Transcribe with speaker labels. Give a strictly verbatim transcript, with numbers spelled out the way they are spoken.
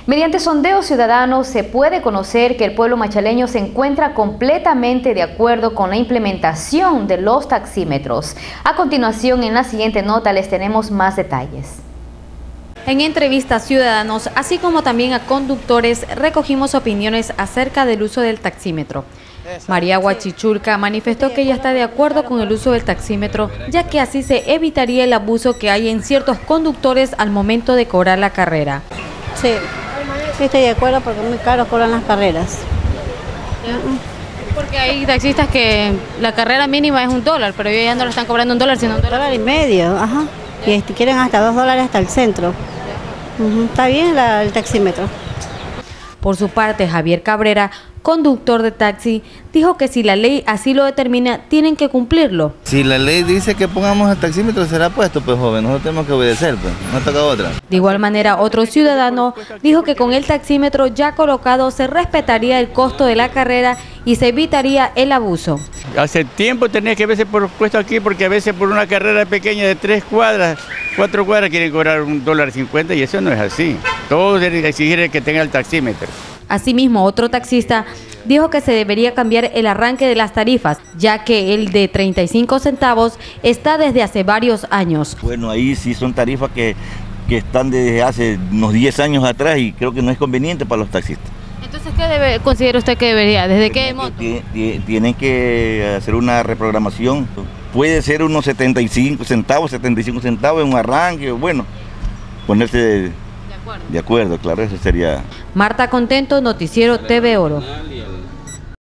Speaker 1: Mediante sondeos ciudadanos se puede conocer que el pueblo machaleño se encuentra completamente de acuerdo con la implementación de los taxímetros. A continuación, en la siguiente nota les tenemos más detalles. En entrevistas a ciudadanos, así como también a conductores, recogimos opiniones acerca del uso del taxímetro. María Huachichulca manifestó que ella está de acuerdo con el uso del taxímetro, ya que así se evitaría el abuso que hay en ciertos conductores al momento de cobrar la carrera.
Speaker 2: Sí, sí estoy de acuerdo porque muy caro cobran las carreras.
Speaker 3: Porque hay taxistas que la carrera mínima es un dólar, pero ellos ya no lo están cobrando un dólar, sino un dólar,
Speaker 2: dólar y medio, ajá. Y este, quieren hasta dos dólares hasta el centro. Uh-huh. Está bien la, el taxímetro.
Speaker 3: Por su parte, Javier Cabrera, conductor de taxi, dijo que si la ley así lo determina, tienen que cumplirlo.
Speaker 4: Si la ley dice que pongamos el taxímetro, será puesto, pues joven, nosotros tenemos que obedecer, pues, no toca otra.
Speaker 3: De igual manera, otro ciudadano dijo que con el taxímetro ya colocado se respetaría el costo de la carrera y se evitaría el abuso.
Speaker 5: Hace tiempo tenía que verse por puesto aquí porque a veces por una carrera pequeña de tres cuadras, cuatro cuadras quieren cobrar un dólar cincuenta y eso no es así. Todos deben exigir que tenga el taxímetro.
Speaker 3: Asimismo, otro taxista dijo que se debería cambiar el arranque de las tarifas, ya que el de treinta y cinco centavos está desde hace varios años.
Speaker 6: Bueno, ahí sí son tarifas que, que están desde hace unos diez años atrás y creo que no es conveniente para los taxistas.
Speaker 3: Entonces, ¿qué debe, considera usted que debería? ¿Desde qué monto?
Speaker 6: Tienen que hacer una reprogramación. Puede ser unos setenta y cinco centavos, setenta y cinco centavos en un arranque, bueno, ponerse de, de acuerdo, claro, eso sería.
Speaker 3: Marta Contento, Noticiero T V Oro.